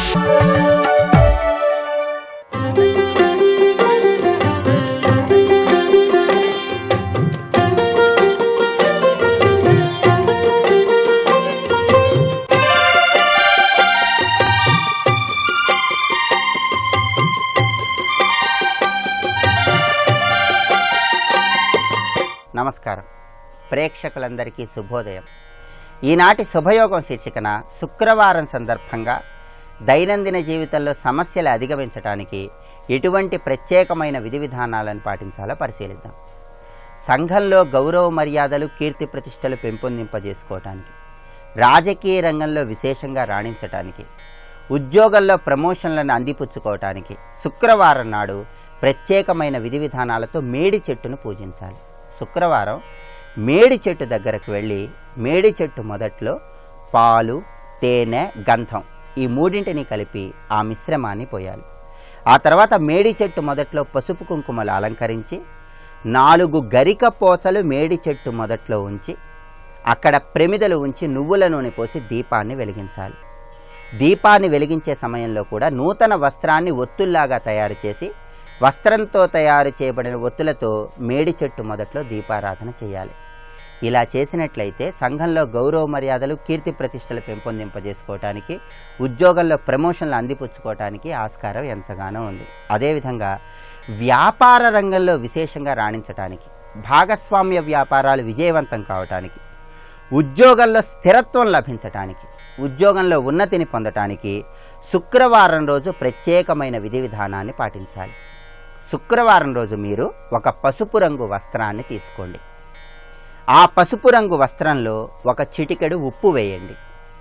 నమస్కారం. ప్రేక్షకులందరికీ శుభోదయం. ఈనాటి శుభయోగం శీర్షికన శుక్రవారం సందర్భంగా దైనందిన జీవితంలో సమస్యలు అధిగమించడానికి ఎటువంటి ప్రత్యేకమైన విధి విధానాలను పాటించాలో పరిశీలిద్దాం. సంఘంలో గౌరవ మర్యాదలు, కీర్తి ప్రతిష్టలు పెంపొందింపజేసుకోవటానికి, రాజకీయ రంగంలో విశేషంగా రాణించటానికి, ఉద్యోగంలో ప్రమోషన్లను అందిపుచ్చుకోవటానికి శుక్రవారం నాడు ప్రత్యేకమైన విధి విధానాలతో మేడి చెట్టును పూజించాలి. శుక్రవారం మేడి చెట్టు దగ్గరకు వెళ్ళి మేడి చెట్టు మొదట్లో పాలు, తేనె, గంధం ఈ మూడింటిని కలిపి ఆ మిశ్రమాన్ని పోయాలి. ఆ తర్వాత మేడి చెట్టు మొదట్లో పసుపు కుంకుమలు అలంకరించి 4 గరిక పోచలు మేడి చెట్టు మొదట్లో ఉంచి అక్కడ ప్రమిదలు ఉంచి నువ్వుల నూనె పోసి దీపాన్ని వెలిగించాలి. దీపాన్ని వెలిగించే సమయంలో కూడా నూతన వస్త్రాన్ని ఒత్తుల్లాగా తయారు చేసి వస్త్రంతో తయారు చేయబడిన ఒత్తులతో మేడి చెట్టు మొదట్లో దీపారాధన చేయాలి. ఇలా చేసినట్లయితే సంఘంలో గౌరవ మర్యాదలు, కీర్తి ప్రతిష్టలు పెంపొందింపజేసుకోవటానికి, ఉద్యోగంలో ప్రమోషన్లు అందిపుచ్చుకోవటానికి ఆస్కారం ఎంతగానో ఉంది. అదేవిధంగా వ్యాపార రంగంలో విశేషంగా రాణించటానికి, భాగస్వామ్య వ్యాపారాలు విజయవంతం కావటానికి, ఉద్యోగంలో స్థిరత్వం లభించటానికి, ఉద్యోగంలో ఉన్నతిని పొందటానికి శుక్రవారం రోజు ప్రత్యేకమైన విధి విధానాన్ని పాటించాలి. శుక్రవారం రోజు మీరు ఒక పసుపు రంగు వస్త్రాన్ని తీసుకోండి. ఆ పసుపు రంగు వస్త్రంలో ఒక చిటికెడు ఉప్పు వేయండి.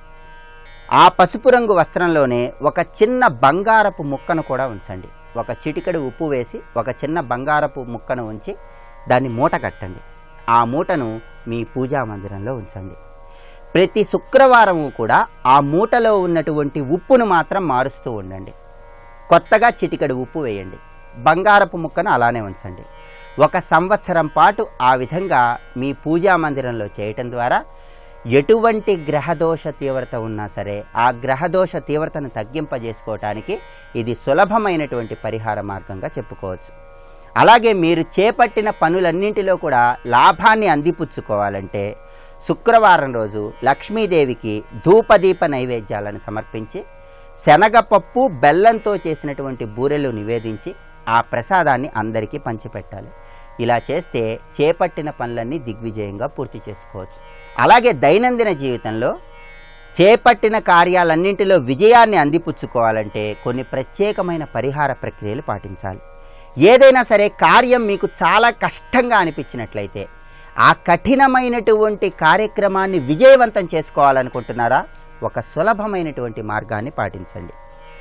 ఆ పసుపు రంగు వస్త్రంలోనే ఒక చిన్న బంగారపు ముక్కను కూడా ఉంచండి. ఒక చిటికెడు ఉప్పు వేసి ఒక చిన్న బంగారపు ముక్కను ఉంచి దాన్ని మూట కట్టండి. ఆ మూటను మీ పూజా మందిరంలో ఉంచండి. ప్రతి శుక్రవారము కూడా ఆ మూటలో ఉన్నటువంటి ఉప్పును మాత్రం మారుస్తూ ఉండండి. కొత్తగా చిటికెడు ఉప్పు వేయండి. బంగారపు ముక్కను అలానే ఉంచండి. 1 సంవత్సరం పాటు ఆ విధంగా మీ పూజా మందిరంలో చేయటం ద్వారా ఎటువంటి గ్రహదోష తీవ్రత ఉన్నా సరే ఆ గ్రహదోష తీవ్రతను తగ్గింపజేసుకోవటానికి ఇది సులభమైనటువంటి పరిహార మార్గంగా చెప్పుకోవచ్చు. అలాగే మీరు చేపట్టిన పనులన్నింటిలో కూడా లాభాన్ని అందిపుచ్చుకోవాలంటే శుక్రవారం రోజు లక్ష్మీదేవికి ధూపదీప నైవేద్యాలను సమర్పించి శనగపప్పు, బెల్లంతో చేసినటువంటి బూరెలు నివేదించి ఆ ప్రసాదాన్ని అందరికీ పంచిపెట్టాలి. ఇలా చేస్తే చేపట్టిన పనులన్నీ దిగ్విజయంగా పూర్తి చేసుకోవచ్చు. అలాగే దైనందిన జీవితంలో చేపట్టిన కార్యాలన్నింటిలో విజయాన్ని అందిపుచ్చుకోవాలంటే కొన్ని ప్రత్యేకమైన పరిహార ప్రక్రియలు పాటించాలి. ఏదైనా సరే కార్యం మీకు చాలా కష్టంగా అనిపించినట్లయితే ఆ కఠినమైనటువంటి కార్యక్రమాన్ని విజయవంతం చేసుకోవాలనుకుంటున్నారా? ఒక సులభమైనటువంటి మార్గాన్ని పాటించండి.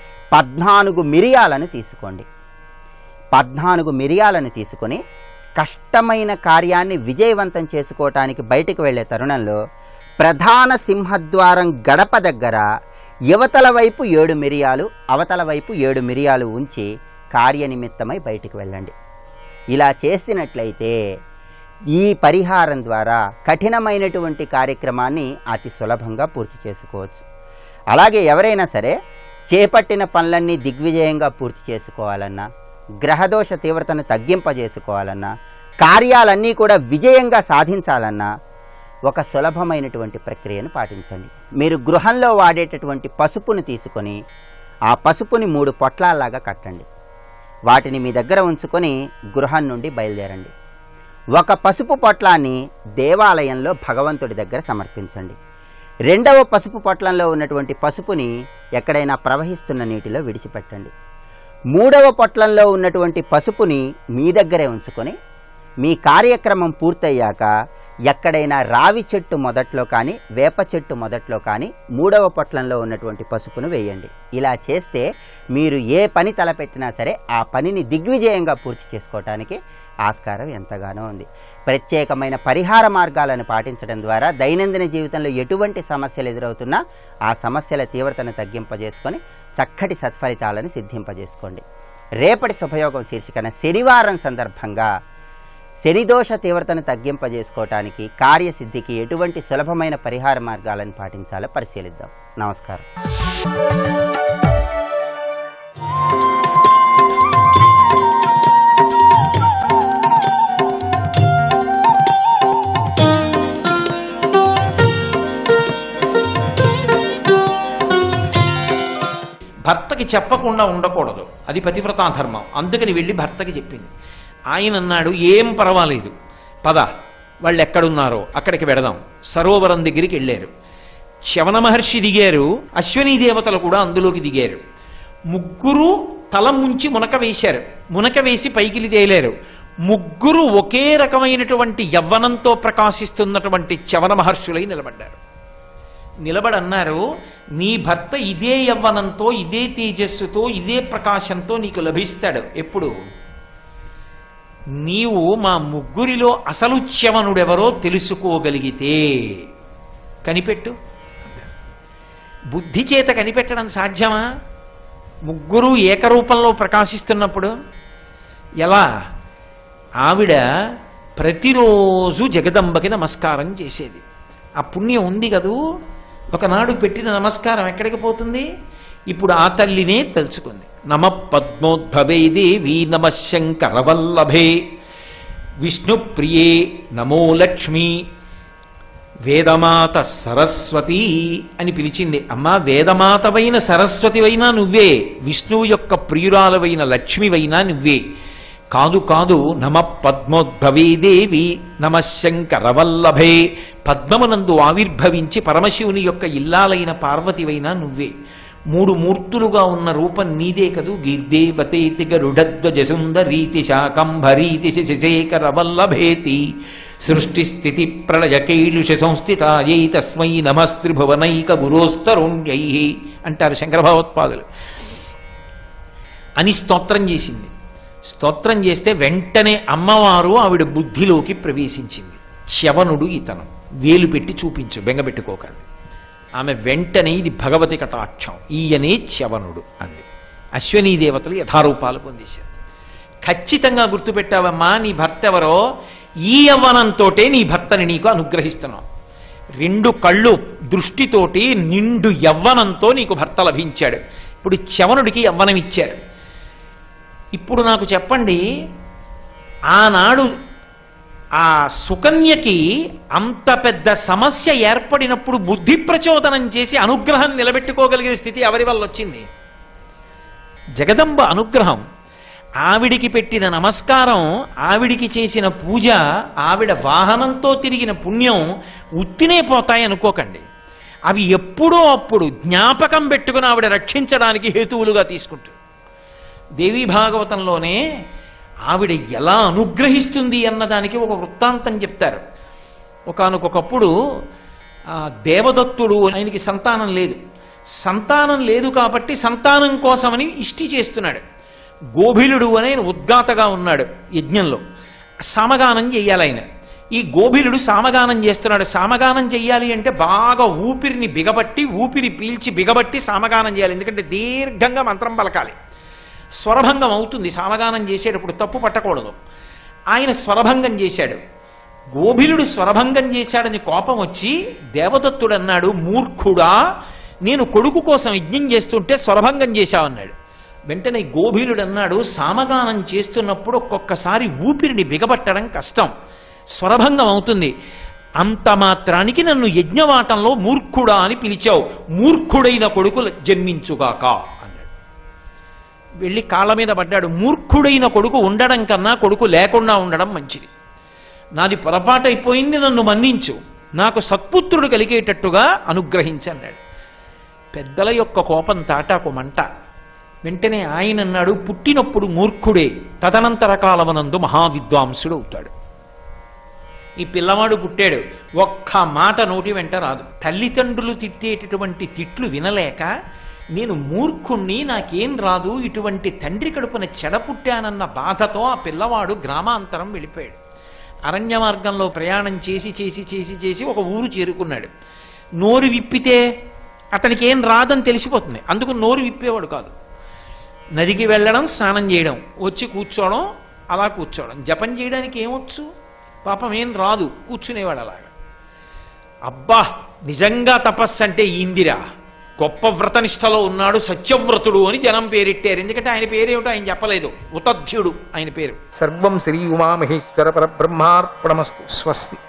14 మిరియాలను తీసుకోండి. 14 మిరియాలను తీసుకొని కష్టమైన కార్యాన్ని విజయవంతం చేసుకోవటానికి బయటికి వెళ్ళే తరుణంలో ప్రధాన సింహద్వారం గడప దగ్గర యువతల వైపు 7 మిరియాలు, అవతల వైపు 7 మిరియాలు ఉంచి కార్యనిమిత్తమై బయటికి వెళ్ళండి. ఇలా చేసినట్లయితే ఈ పరిహారం ద్వారా కఠినమైనటువంటి కార్యక్రమాన్ని అతి సులభంగా పూర్తి చేసుకోవచ్చు. అలాగే ఎవరైనా సరే చేపట్టిన పనులన్నీ దిగ్విజయంగా పూర్తి చేసుకోవాలన్నా, గ్రహదోష తీవ్రతను తగ్గింపజేసుకోవాలన్నా, కార్యాలన్నీ కూడా విజయంగా సాధించాలన్నా ఒక సులభమైనటువంటి ప్రక్రియను పాటించండి. మీరు గృహంలో వాడేటటువంటి పసుపును తీసుకొని ఆ పసుపుని 3 పొట్లాల్లాగా కట్టండి. వాటిని మీ దగ్గర ఉంచుకొని గృహం నుండి బయలుదేరండి. ఒక పసుపు పొట్లాన్ని దేవాలయంలో భగవంతుడి దగ్గర సమర్పించండి. 2వ పసుపు పొట్లంలో ఉన్నటువంటి పసుపుని ఎక్కడైనా ప్రవహిస్తున్న నీటిలో విడిచిపెట్టండి. 3వ పొట్లంలో ఉన్నటువంటి పసుపుని మీ దగ్గరే ఉంచుకొని మీ కార్యక్రమం పూర్తయ్యాక ఎక్కడైనా రావి చెట్టు మొదట్లో కానీ, వేప చెట్టు మొదట్లో కానీ 3వ పొట్లంలో ఉన్నటువంటి పసుపును వేయండి. ఇలా చేస్తే మీరు ఏ పని తలపెట్టినా సరే ఆ పనిని దిగ్విజయంగా పూర్తి చేసుకోవటానికి ఆస్కారం ఎంతగానో ఉంది. ప్రత్యేకమైన పరిహార మార్గాలను పాటించడం ద్వారా దైనందిన జీవితంలో ఎటువంటి సమస్యలు ఎదురవుతున్నా ఆ సమస్యల తీవ్రతను తగ్గింపజేసుకొని చక్కటి సత్ఫలితాలను సిద్ధింపజేసుకోండి. రేపటి శుభయోగం శీర్షికన శనివారం సందర్భంగా శనిదోష తీవ్రతను తగ్గింపజేసుకోవటానికి, కార్యసిద్ధికి ఎటువంటి సులభమైన పరిహార మార్గాలను పాటించాలో పరిశీలిద్దాం. నమస్కారం. భర్తకి చెప్పకుండా ఉండకూడదు, అది పతివ్రతా ధర్మం. అందుకని వెళ్ళి భర్తకి చెప్పింది. ఆయన అన్నాడు, ఏం పర్వాలేదు, పద, వాళ్ళు ఎక్కడున్నారో అక్కడికి వెడదాం. సరోవరం దగ్గరికి వెళ్ళారు. చ్యవన మహర్షి దిగారు, అశ్వనీ దేవతలు కూడా అందులోకి దిగారు. ముగ్గురు తల ముంచి మునక వేశారు. మునక వేసి పైకిలి తేలారు. ముగ్గురు ఒకే రకమైనటువంటి యవ్వనంతో ప్రకాశిస్తున్నటువంటి చ్యవన మహర్షులై నిలబడ్డారు. నిలబడన్నారు, నీ భర్త ఇదే యవ్వనంతో, ఇదే తేజస్సుతో, ఇదే ప్రకాశంతో నీకు లభిస్తాడు. ఎప్పుడు? నీవు మా ముగ్గురిలో అసలు చ్యవనుడెవరో తెలుసుకోగలిగితే కనిపెట్టు. బుద్ధి చేత కనిపెట్టడం సాధ్యమా? ముగ్గురు ఏకరూపంలో ప్రకాశిస్తున్నప్పుడు ఎలా? ఆవిడ ప్రతిరోజు జగదంబకి నమస్కారం చేసేది. ఆ పుణ్యం ఉంది కదూ. ఒకనాడు పెట్టిన నమస్కారం ఎక్కడికి పోతుంది? ఇప్పుడు ఆ తల్లినే తలుచుకుంది. నమ పద్మోద్భవే దేవి నమ శంకరవల్లభే విష్ణుప్రియే నమో లక్ష్మి వేదమాత సరస్వతి అని పిలిచింది. అమ్మా, వేదమాతవైన సరస్వతివైనా నువ్వే, విష్ణువు యొక్క ప్రియురాలవైన లక్ష్మివైనా నువ్వే. కాదు కాదు, నమ పద్మోద్భవే దేవి నమ శంకరవల్లభే, పద్మమునందు ఆవిర్భవించి పరమశివుని యొక్క ఇల్లాలైన పార్వతివైనా నువ్వే. మూడు మూర్తులుగా ఉన్న రూపం నీదే కదూ. గిర్దేవతేతి గరుడధ్వజ సుందరీతి శాకంభరీతి శశేఖర వల్లభేతి సృష్టి స్థితి ప్రళయ కైలుష సంస్థితాయై తస్మై నమస్త్రిభువనైక గురోస్తరుణ్యై అంటారు శంకర భగవత్పాదులు. అని స్తోత్రం చేసింది. స్తోత్రం చేస్తే వెంటనే అమ్మవారు ఆవిడ బుద్ధిలోకి ప్రవేశించింది. చ్యవనుడు ఇతను, వేలు పెట్టి చూపించు, బెంగపెట్టుకోకండి. ఆమె వెంటనే ఇది భగవతి కటాక్షం, ఈయనే చ్యవనుడు అంది. అశ్వనీ దేవతలు యథారూపాలు పొందేశారు. ఖచ్చితంగా గుర్తుపెట్టావమ్మా, నీ భర్త ఎవరో, ఈ యవ్వనంతోటే నీ భర్తని నీకు అనుగ్రహిస్తున్నావు. రెండు కళ్ళు దృష్టితోటి నిండు యవ్వనంతో నీకు భర్త లభించాడు. ఇప్పుడు చ్యవనుడికి యవ్వనం ఇచ్చారు. ఇప్పుడు నాకు చెప్పండి, ఆనాడు ఆ సుకన్యకి అంత పెద్ద సమస్య ఏర్పడినప్పుడు బుద్ధి ప్రచోదనం చేసి అనుగ్రహం నిలబెట్టుకోగలిగిన స్థితి ఎవరి వల్ల వచ్చింది? జగదంబ అనుగ్రహం. ఆవిడికి పెట్టిన నమస్కారం, ఆవిడికి చేసిన పూజ, ఆవిడ వాహనంతో తిరిగిన పుణ్యం ఉత్తినే పోతాయి అనుకోకండి. అవి ఎప్పుడో అప్పుడు జ్ఞాపకం పెట్టుకుని ఆవిడ రక్షించడానికి హేతువులుగా తీసుకుంటుంది. దేవీ భాగవతంలోనే ఆవిడ ఎలా అనుగ్రహిస్తుంది అన్నదానికి ఒక వృత్తాంతం చెప్తారు. ఒకానొకప్పుడు దేవదత్తుడు, ఆయనకి సంతానం లేదు. సంతానం లేదు కాబట్టి సంతానం కోసమని ఇష్టి చేస్తున్నాడు. గోభిలుడు అనే ఉద్గాతగా ఉన్నాడు. యజ్ఞంలో సామగానం చెయ్యాలి ఆయన. ఈ గోభిలుడు సామగానం చేస్తున్నాడు. సామగానం చెయ్యాలి అంటే బాగా ఊపిరిని బిగబట్టి, ఊపిరి పీల్చి బిగబట్టి సామగానం చేయాలి. ఎందుకంటే దీర్ఘంగా మంత్రం పలకాలి. స్వరభంగం అవుతుంది సామగానం చేసేటప్పుడు, తప్పు పట్టకూడదు. ఆయన స్వరభంగం చేశాడు. గోభిలుడు స్వరభంగం చేశాడని కోపం వచ్చి దేవదత్తుడు అన్నాడు, మూర్ఖుడా, నేను కొడుకు కోసం యజ్ఞం చేస్తుంటే స్వరభంగం చేశావన్నాడు. వెంటనే గోభిలుడు అన్నాడు, సామగానం చేస్తున్నప్పుడు ఒక్కొక్కసారి ఊపిరిని బిగబట్టడం కష్టం, స్వరభంగం అవుతుంది. అంత మాత్రానికి నన్ను యజ్ఞవాటంలో మూర్ఖుడా అని పిలిచావు, మూర్ఖుడైన కొడుకు జన్మించుగాక అన్నాడు. వెళ్ళి కాళ్ళ మీద పడ్డాడు. మూర్ఖుడైన కొడుకు ఉండడం కన్నా కొడుకు లేకుండా ఉండడం మంచిది. నాది పొరపాటైపోయింది, నన్ను మన్నించు, నాకు సత్పుత్రుడు కలిగేటట్టుగా అనుగ్రహించన్నాడు. పెద్దల యొక్క కోపం తాటాకు మంట. వెంటనే ఆయన అన్నాడు, పుట్టినప్పుడు మూర్ఖుడే, తదనంతర కాలమనందు మహావిద్వాంసుడు అవుతాడు. ఈ పిల్లవాడు పుట్టాడు, ఒక్క మాట నోటి వెంట రాదు. తల్లిదండ్రులు తిట్టేటటువంటి తిట్లు వినలేక, నేను మూర్ఖుణ్ణి, నాకేం రాదు, ఇటువంటి తండ్రి కడుపున చెడ పుట్టానన్న బాధతో ఆ పిల్లవాడు గ్రామాంతరం వెళ్ళిపోయాడు. అరణ్య మార్గంలో ప్రయాణం చేసి చేసి చేసి చేసి ఒక ఊరు చేరుకున్నాడు. నోరు విప్పితే అతనికి ఏం రాదని తెలిసిపోతుంది, అందుకు నోరు విప్పేవాడు కాదు. నదికి వెళ్ళడం, స్నానం చేయడం, వచ్చి కూర్చోవడం, అలా కూర్చోవడం. జపం చేయడానికి ఏమొచ్చు, పాపం ఏం రాదు, కూర్చునేవాడు అలాగా. అబ్బా, నిజంగా తపస్సు అంటే ఇందిరా, గొప్ప వ్రతనిష్టలో ఉన్నాడు, సత్యవ్రతుడు అని జనం పేరెట్టారు. ఎందుకంటే ఆయన పేరేమిటో ఆయన చెప్పలేదు, ఉతధ్యుడు ఆయన పేరు. సర్వం శ్రీ ఉమామహేశ్వర పరబ్రహ్మార్పణమస్తు. స్వస్తి.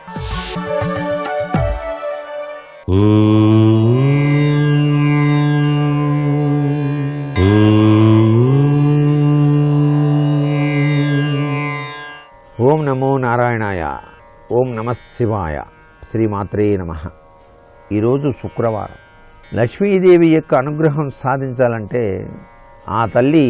ఓం నమో నారాయణాయ. ఓం నమ శివాయ. శ్రీమాత్రే నమః. ఈరోజు శుక్రవారం. లక్ష్మీదేవి యొక్క అనుగ్రహం సాధించాలంటే ఆ తల్లి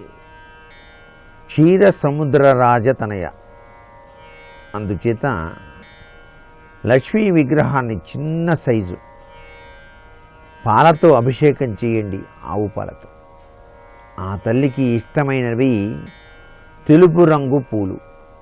క్షీర సముద్ర రాజతనయ. అందుచేత లక్ష్మీ విగ్రహాన్ని చిన్న సైజు పాలతో అభిషేకం చేయండి, ఆవు పాలతో. ఆ తల్లికి ఇష్టమైనవి తెలుపు రంగు పూలు.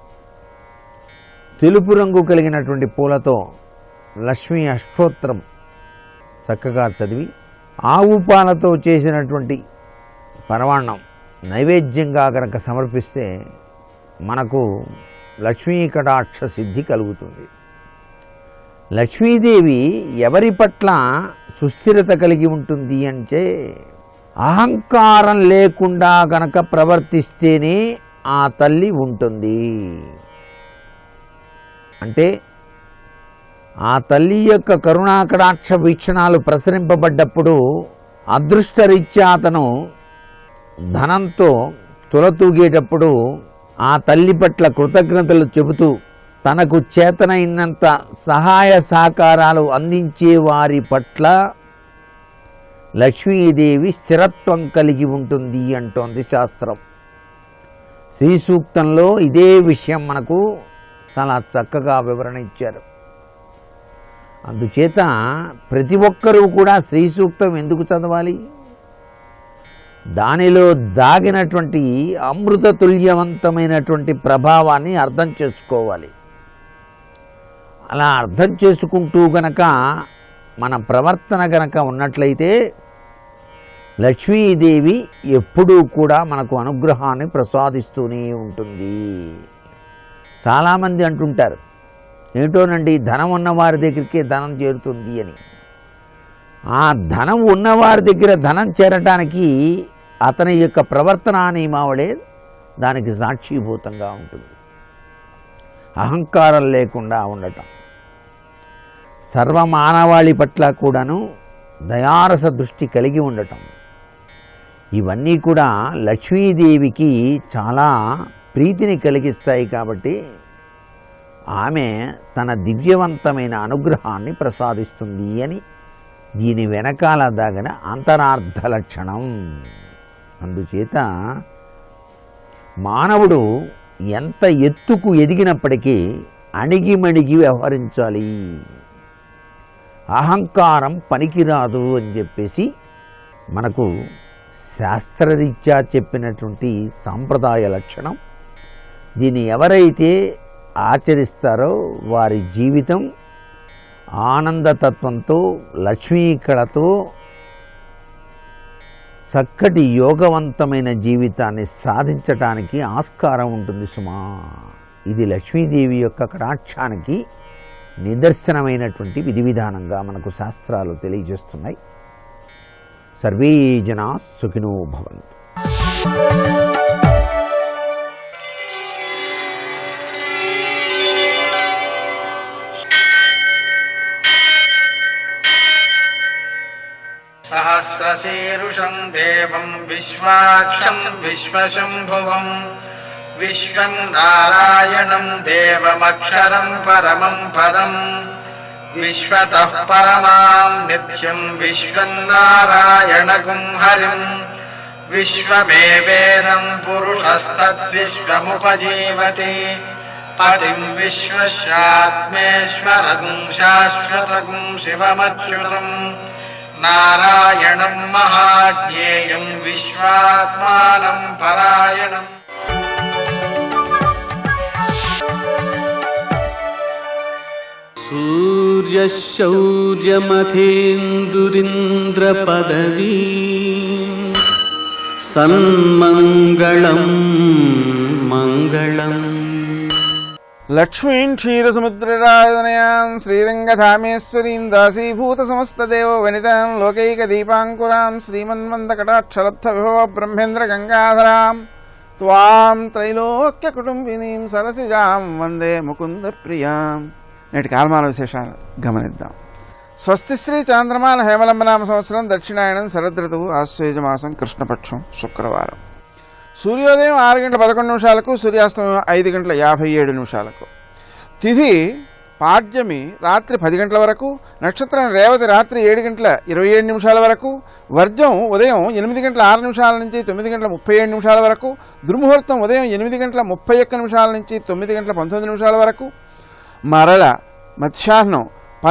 తెలుపు రంగు కలిగినటువంటి పూలతో లక్ష్మీ అష్టోత్తరం చక్కగా చదివి ఆవు పాలతో చేసినటువంటి పరమాన్నం నైవేద్యంగా కనుక సమర్పిస్తే మనకు లక్ష్మీ కటాక్ష సిద్ధి కలుగుతుంది. లక్ష్మీదేవి ఎవరి పట్ల సుస్థిరత కలిగి ఉంటుంది అంటే అహంకారం లేకుండా గనక ప్రవర్తిస్తేనే ఆ తల్లి ఉంటుంది. అంటే ఆ తల్లి యొక్క కరుణాకటాక్ష వీక్షణాలు ప్రసరింపబడ్డప్పుడు అదృష్టరీత్యా అతను ధనంతో తులతూగేటప్పుడు ఆ తల్లి పట్ల కృతజ్ఞతలు చెబుతూ తనకు చేతనైనంత సహాయ సహకారాలు అందించే వారి పట్ల లక్ష్మీదేవి స్థిరత్వం కలిగి ఉంటుంది అంటోంది శాస్త్రం. శ్రీ సూక్తంలో ఇదే విషయం మనకు చాలా చక్కగా వివరణ ఇచ్చారు. అందుచేత ప్రతి ఒక్కరూ కూడా శ్రీ సూక్తం ఎందుకు చదవాలి? దానిలో దాగినటువంటి అమృత తుల్యవంతమైనటువంటి ప్రభావాన్ని అర్థం చేసుకోవాలి. అలా అర్థం చేసుకుంటూ గనక మన ప్రవర్తన గనక ఉన్నట్లయితే లక్ష్మీదేవి ఎప్పుడూ కూడా మనకు అనుగ్రహాన్ని ప్రసాదిస్తూనే ఉంటుంది. చాలామంది అంటుంటారు, ఏటోనండి ధనం ఉన్నవారి దగ్గరికే ధనం చేరుతుంది అని. ఆ ధనం ఉన్నవారి దగ్గర ధనం చేరటానికి అతని యొక్క ప్రవర్తనా నియమావళే దానికి సాక్షీభూతంగా ఉంటుంది. అహంకారం లేకుండా ఉండటం, సర్వమానవాళి పట్ల కూడాను దయారస దృష్టి కలిగి ఉండటం, ఇవన్నీ కూడా లక్ష్మీదేవికి చాలా ప్రీతిని కలిగిస్తాయి. కాబట్టి ఆమె తన దివ్యవంతమైన అనుగ్రహాన్ని ప్రసాదిస్తుంది అని దీని వెనకాల దాగిన అంతరార్థ లక్షణం. అందుచేత మానవుడు ఎంత ఎత్తుకు ఎదిగినప్పటికీ అణిగిమణిగి వ్యవహరించాలి. అహంకారం పనికిరాదు అని చెప్పేసి మనకు శాస్త్రరీత్యా చెప్పినటువంటి సాంప్రదాయ లక్షణం. దీన్ని ఎవరైతే ఆచరిస్తారో వారి జీవితం ఆనందతత్వంతో లక్ష్మీ కళతో చక్కటి యోగవంతమైన జీవితాన్ని సాధించటానికి ఆస్కారం ఉంటుంది సుమా. ఇది లక్ష్మీదేవి యొక్క కటాక్షానికి నిదర్శనమైనటువంటి విధి విధానంగా మనకు శాస్త్రాలు తెలియజేస్తున్నాయి. సర్వే జనా సుఖినో భవంతు. సహస్రశీరుషం దేవం విశ్వాక్షం విశ్వశంభువం విశ్వం నారాయణం దేవమక్షరం పరమం పదం విశ్వతః పరమాం నిత్యం విశ్వం నారాయణగుం హరిం విశ్వమేవేదం పురుషస్తద్విశ్వముపజీవతి పతిం విశ్వస్యాత్మేశ్వరగుం శాశ్వతగుం శివమచ్యుతం నారాయణం మహాజ్ఞేయం విశ్వాత్మానం పరాయణం. సూర్యశౌర్యమథేందురింద్రపదవీ సన్మంగళం మంగళం. లక్ష్మీం క్షీరసముద్రరాజనయాం శ్రీరంగధామేశ్వరీం దాసీభూత సమస్తదేవ వనితాం లోకైకదీపాంకురాం శ్రీమన్మందకటాక్షలబ్ధ విభవ బ్రహ్మేంద్ర గంగాధరాం త్వాం త్రైలోక్య కుటుంబినీం సరసిజాం వందే ముకుంద ప్రియాం. నేటి కాలమాన విశేషాలు గమనిద్దాం. స్వస్తిశ్రీ చాంద్రమాన హేమలంబనామ సంవత్సరం దక్షిణాయనం శరదృతువు ఆశ్వేజమాసం కృష్ణపక్షం శుక్రవారం. సూర్యోదయం 6:11 సూర్యాస్తమయం 5:57. తిథి పాడ్యమి రాత్రి 10 గంటల వరకు, నక్షత్రం రేవతి రాత్రి 7:27 వరకు, వర్జం ఉదయం 8:06 నుంచి 9:37 వరకు, దుర్ముహూర్తం ఉదయం 8:31 నుంచి 9:19 వరకు, మరల మధ్యాహ్నం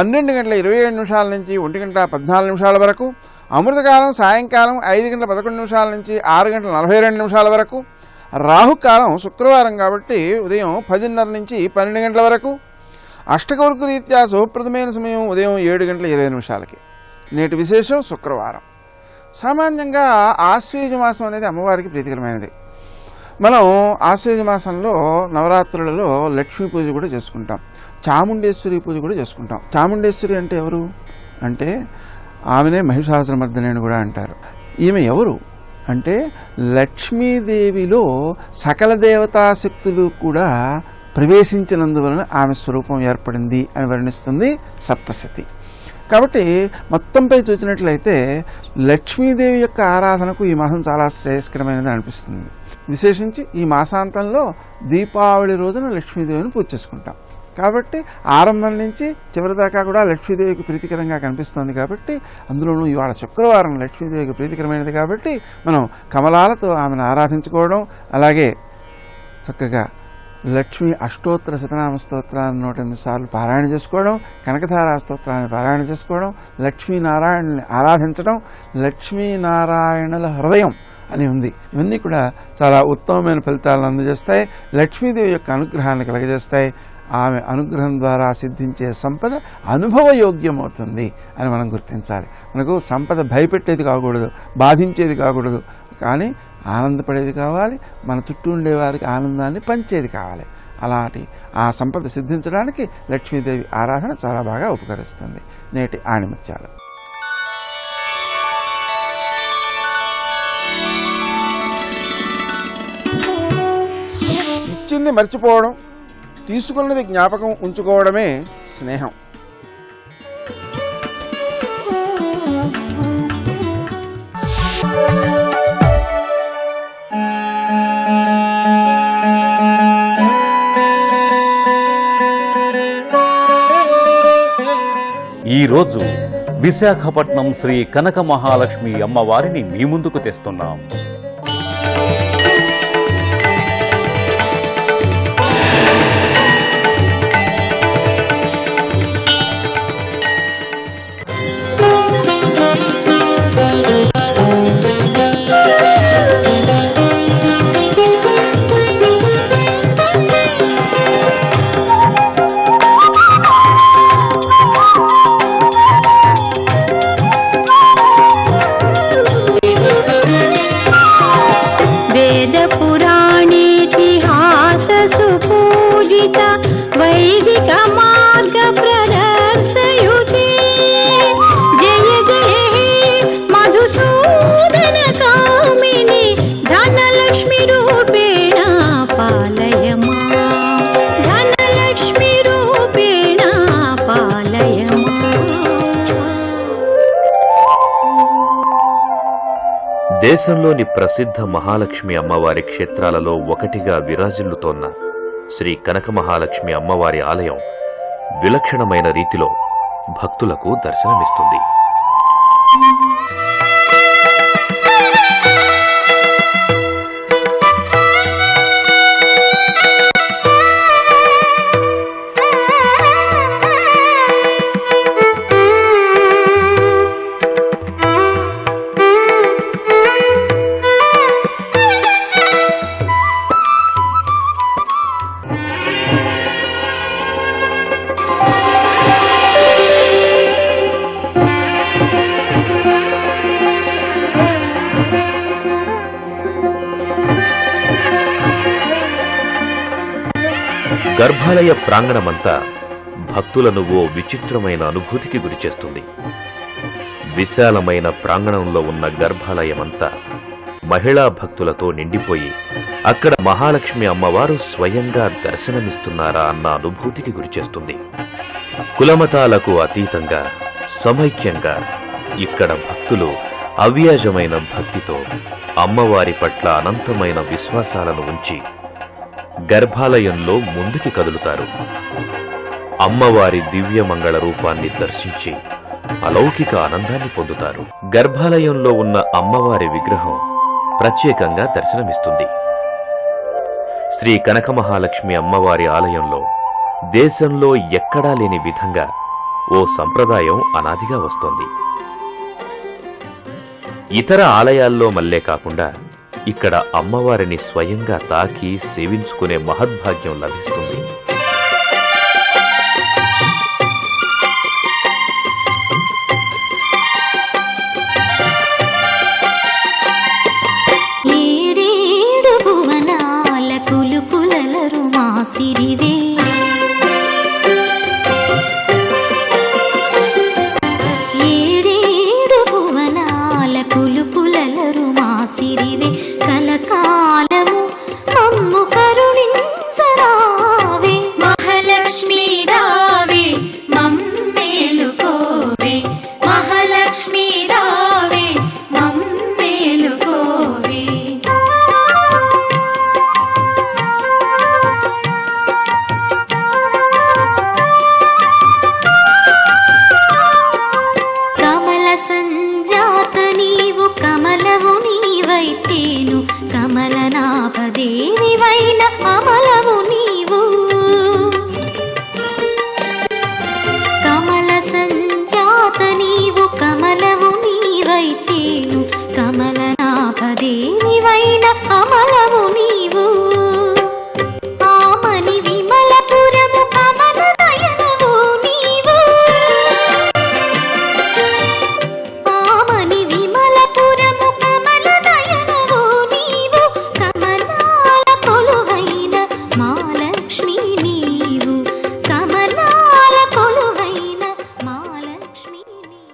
12:27 నుంచి 1:14 వరకు, అమృతకాలం సాయంకాలం 5:11 నుంచి 6:42 వరకు, రాహుకాలం శుక్రవారం కాబట్టి ఉదయం 10:30 నుంచి 12 గంటల వరకు, అష్టకవర్గ రీత్యా శుభప్రదమైన సమయం ఉదయం 7:20. నేటి విశేషం శుక్రవారం. సామాన్యంగా ఆశ్వేజ మాసం అనేది అమ్మవారికి ప్రీతికరమైనది. మనం ఆశ్వేజ మాసంలో నవరాత్రులలో లక్ష్మీ పూజ కూడా చేసుకుంటాం, చాముండేశ్వరి పూజ కూడా చేసుకుంటాం. చాముండేశ్వరి అంటే ఎవరు అంటే ఆమెనే మహిషాసురమర్దిని అని కూడా అంటారు. ఈమె ఎవరు అంటే లక్ష్మీదేవిలో సకల దేవతాశక్తులు కూడా ప్రవేశించినందువలన ఆమె స్వరూపం ఏర్పడింది అని వర్ణిస్తుంది సప్తశతి. కాబట్టి మొత్తంపై చూసినట్లయితే లక్ష్మీదేవి యొక్క ఆరాధనకు ఈ మాసం చాలా శ్రేయస్కరమైనది అనిపిస్తుంది. విశేషించి ఈ మాసాంతంలో దీపావళి రోజున లక్ష్మీదేవిని పూజ చేసుకుంటాం. కాబట్టి ఆరంభం నుంచి చివరి దాకా కూడా లక్ష్మీదేవికి ప్రీతికరంగా కనిపిస్తుంది. కాబట్టి అందులోనూ ఇవాళ శుక్రవారం లక్ష్మీదేవికి ప్రీతికరమైనది కాబట్టి మనం కమలాలతో ఆమెను ఆరాధించుకోవడం, అలాగే చక్కగా లక్ష్మీ అష్టోత్తర శతనామ స్తోత్రాన్ని 108 సార్లు పారాయణ చేసుకోవడం, కనకధారా స్తోత్రాన్ని పారాయణ చేసుకోవడం, లక్ష్మీనారాయణని ఆరాధించడం, లక్ష్మీనారాయణుల హృదయం అని ఉంది. ఇవన్నీ కూడా చాలా ఉత్తమమైన ఫలితాలను అందజేస్తాయి, లక్ష్మీదేవి యొక్క అనుగ్రహాన్ని కలగజేస్తాయి. ఆమె అనుగ్రహం ద్వారా సిద్ధించే సంపద అనుభవయోగ్యమవుతుంది అని మనం గుర్తించాలి. మనకు సంపద భయపెట్టేది కాకూడదు, బాధించేది కాకూడదు, కానీ ఆనందపడేది కావాలి, మన చుట్టూ ఉండే వారికి ఆనందాన్ని పంచేది కావాలి. అలాంటి ఆ సంపద సిద్ధించడానికి లక్ష్మీదేవి ఆరాధన చాలా బాగా ఉపకరిస్తుంది. నేటి ఆణిముత్యాలు. ఇచ్చింది మర్చిపోవడం, తీసుకున్నది జ్ఞాపకం ఉంచుకోవడమే స్నేహం. ఈరోజు విశాఖపట్నం శ్రీ కనక మహాలక్ష్మి అమ్మవారిని మీ ముందుకు తెస్తున్నాం. దేశంలోని ప్రసిద్ధ మహాలక్ష్మి అమ్మవారి క్షేత్రాలలో ఒకటిగా విరాజిల్లుతోన్న శ్రీ కనక మహాలక్ష్మి అమ్మవారి ఆలయం విలక్షణమైన రీతిలో భక్తులకు దర్శనమిస్తుంది. గర్భాలయ ప్రాంగణమంతా భక్తులను ఓ విచిత్రమైన అనుభూతికి గురిచేస్తుంది. విశాలమైన ప్రాంగణంలో ఉన్న గర్భాలయమంతా మహిళా భక్తులతో నిండిపోయి అక్కడ మహాలక్ష్మి అమ్మవారు స్వయంగా దర్శనమిస్తున్నారా అన్న అనుభూతికి గురిచేస్తుంది. కులమతాలకు అతీతంగా సమైక్యంగా ఇక్కడ భక్తులు అవ్యాజమైన భక్తితో అమ్మవారి పట్ల అనంతమైన విశ్వాసాలను ఉంచి గర్భాలయంలో ముందుకి కదులుతారు. అమ్మవారి దివ్యమంగళ రూపాన్ని దర్శించి అలౌకిక ఆనందాన్ని పొందుతారు. గర్భాలయంలో ఉన్న అమ్మవారి విగ్రహం ప్రత్యేకంగా దర్శనమిస్తుంది. శ్రీ కనకమహాలక్ష్మి అమ్మవారి ఆలయంలో దేశంలో ఎక్కడా లేని విధంగా ఓ సంప్రదాయం అనాదిగా వస్తోంది. ఇతర ఆలయాల్లో మల్లే కాకుండా ఇక్కడ అమ్మవారిని స్వయంగా తాకి సేవించుకునే మహద్భాగ్యం లభిస్తుంది. ఏడేడు భువనాల కులుకులలరు మాసిరివే, ఏడేడు భువనాల కులుకులలరు మాసిరివే, కలకాలము మమ్ము కరుణించరావే, మహాలక్ష్మీ రావే మమ్మేలుకోవే, మహాలక్ష్మీ రావే మమ్మేలుకోవే. కమల సంజాత నీవు కమలవు నీవైతేను, కమలనాభదేవివైన అమలవు నీవు. కమల సంజాత నీవు కమలవు నీవైతేను, కమలనాభదేవివైన అమలవు నీవు. ఆమని విమలపురము కమల నయనవు నీవు, ఆమని విమలపురము కమల నయనవు నీవు, కమలాల కొలువైన మహాలక్ష్మి నీవు, కమలాల కొలువైన మహాలక్ష్మి నీవు.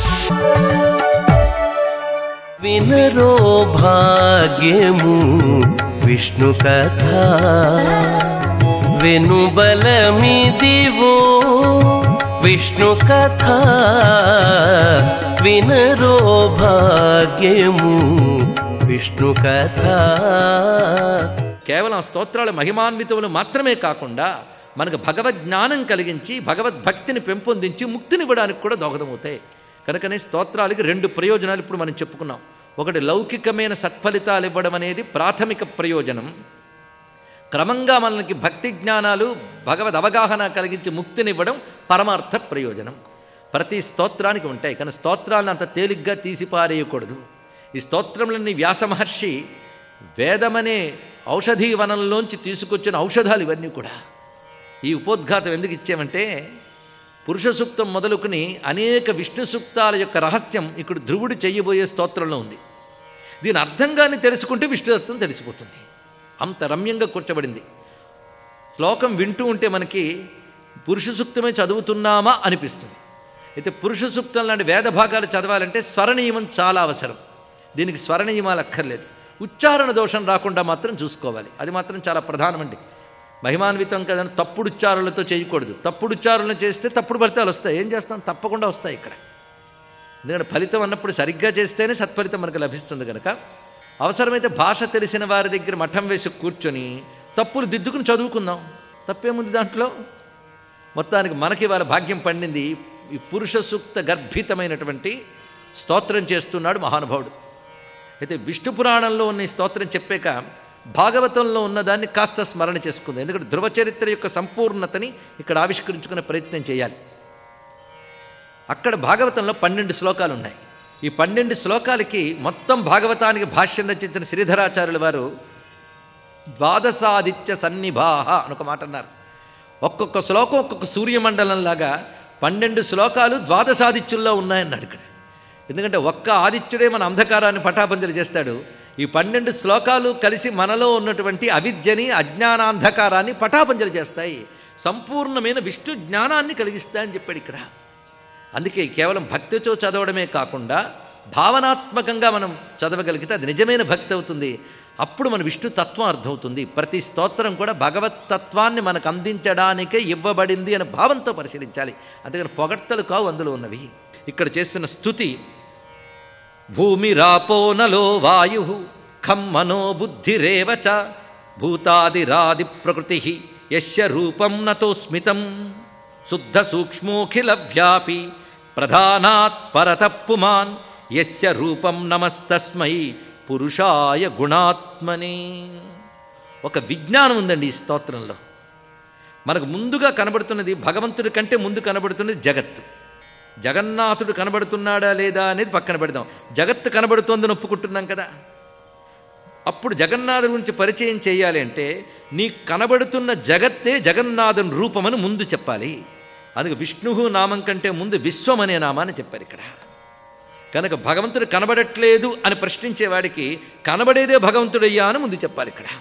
వినరో భాగ్యము విష్ణు కథ, వెనుబలమిదివో విష్ణు కథ, వినరో భాగ్యము విష్ణు కథ. కేవలం స్తోత్రాల మహిమాన్వితములు మాత్రమే కాకుండా మనకు భగవజ్ఞానం కలిగించి భగవద్భక్తిని పెంపొందించి ముక్తినివ్వడానికి కూడా దోహదమవుతాయి. కనుకనే స్తోత్రాలకి రెండు ప్రయోజనాలు ఇప్పుడు మనం చెప్పుకున్నాం. ఒకటి లౌకికమైన సత్ఫలితాలు ఇవ్వడం అనేది ప్రాథమిక ప్రయోజనం. క్రమంగా మనకి భక్తి జ్ఞానాలు భగవద్ అవగాహన కలిగించి ముక్తినివ్వడం పరమార్థ ప్రయోజనం. ప్రతి స్తోత్రానికి ఉంటాయి, కానీ స్తోత్రాలను అంత తేలిగ్గా తీసిపారేయకూడదు. ఈ స్తోత్రములన్నీ వ్యాస మహర్షి వేదమనే ఔషధీ వనంలోంచి తీసుకొచ్చిన ఔషధాలు ఇవన్నీ కూడా. ఈ ఉపోద్ఘాతం ఎందుకు ఇచ్చామంటే పురుష సూక్తం మొదలుకుని అనేక విష్ణు సూక్తాల యొక్క రహస్యం ఇక్కడ ధ్రువుడు చెయ్యబోయే స్తోత్రంలో ఉంది. దీని అర్థంగానే తెలుసుకుంటే విష్ణుతత్వం తెలిసిపోతుంది. అంత రమ్యంగా కూర్చబడింది. శ్లోకం వింటూ ఉంటే మనకి పురుష సూక్తమే చదువుతున్నామా అనిపిస్తుంది. అయితే పురుష సూక్తం లాంటి వేద భాగాలు చదవాలంటే స్వరనియమం చాలా అవసరం. దీనికి స్వరనియమాలు అక్కర్లేదు. ఉచ్చారణ దోషం రాకుండా మాత్రం చూసుకోవాలి. అది మాత్రం చాలా ప్రధానమండి. మహిమాన్వితం కదని తప్పుడు ఉచ్చారణలతో చేయకూడదు. తప్పుడు ఉచ్చారణలు చేస్తే తప్పుడు ఫలితాలు వస్తాయి. ఏం చేస్తాం? తప్పకుండా వస్తాయి ఇక్కడ. ఎందుకంటే ఫలితం అన్నప్పుడు సరిగ్గా చేస్తేనే సత్ఫలితం మనకు లభిస్తుంది. కనుక అవసరమైతే భాష తెలిసిన వారి దగ్గర మఠం వేసి కూర్చొని తప్పులు దిద్దుకుని చదువుకుందాం. తప్పేముంది దాంట్లో? మొత్తానికి మనకి వాళ్ళ భాగ్యం పండింది. ఈ పురుష సూక్త గర్భితమైనటువంటి స్తోత్రం చేస్తున్నాడు మహానుభావుడు. అయితే విష్ణు పురాణంలో ఉన్న ఈ స్తోత్రం చెప్పాక భాగవతంలో ఉన్నదాన్ని కాస్త స్మరణ చేసుకుంది. ఎందుకంటే ధ్రువ చరిత్ర యొక్క సంపూర్ణతని ఇక్కడ ఆవిష్కరించుకునే ప్రయత్నం చేయాలి. అక్కడ భాగవతంలో 12 శ్లోకాలు ఉన్నాయి. ఈ 12 శ్లోకాలకి మొత్తం భాగవతానికి భాష్యం రచించిన శ్రీధరాచార్యుల వారు ద్వాదశాదిత్య సన్నిభాహ అని ఒక మాట అన్నారు. ఒక్కొక్క శ్లోకం ఒక్కొక్క సూర్యమండలంలాగా 12 శ్లోకాలు ద్వాదశాదిత్యుల్లో ఉన్నాయన్నాడు ఇక్కడ. ఎందుకంటే ఒక్క ఆదిత్యుడే మన అంధకారాన్ని పటాపంచలు చేస్తాడు. ఈ 12 శ్లోకాలు కలిసి మనలో ఉన్నటువంటి అవిద్యని అజ్ఞానాంధకారాన్ని పటాపంచలు చేస్తాయి. సంపూర్ణమైన విష్ణు జ్ఞానాన్ని కలిగిస్తాయని చెప్పాడు ఇక్కడ. అందుకే కేవలం భక్తితో చదవడమే కాకుండా భావనాత్మకంగా మనం చదవగలిగితే అది నిజమైన భక్తి అవుతుంది. అప్పుడు మన విష్ణు తత్వం అర్థమవుతుంది. ప్రతి స్తోత్రం కూడా భగవత్ తత్వాన్ని మనకు అందించడానికే ఇవ్వబడింది అనే భావంతో పరిశీలించాలి. అందుకని పొగడ్తలు కావు అందులో ఉన్నవి. ఇక్కడ చేస్తున్న స్తుతి భూమిరాపో నలో వాయు ఖం మనో బుద్ధిరేవ చ భూతాదిరాది ప్రకృతి యస్య రూపం నతోస్మితం శుద్ధ సూక్ష్మోఖిల వ్యాపి ప్రధానాత్ పరతః పుమాన్ యస్య రూపం నమస్తస్మై పురుషాయ గుణాత్మనే. ఒక విజ్ఞానం ఉందండి ఈ స్తోత్రంలో. మనకు ముందుగా కనబడుతున్నది, భగవంతుడి కంటే ముందు కనబడుతున్నది జగత్తు. జగన్నాథుడు కనబడుతున్నాడా లేదా అనేది పక్కన పెడదాం. జగత్తు కనబడుతోందని ఒప్పుకుంటున్నాం కదా. అప్పుడు జగన్నాథుడి గురించి పరిచయం చేయాలి అంటే నీకు కనబడుతున్న జగత్తే జగన్నాథుని రూపమని ముందు చెప్పాలి. అందుకే విష్ణువు నామం కంటే ముందు విశ్వం అనే నామాన్ని చెప్పారు ఇక్కడ. కనుక భగవంతుడు కనబడట్లేదు అని ప్రశ్నించేవాడికి కనబడేదే భగవంతుడయ్యా అని ముందు చెప్పాలి ఇక్కడ.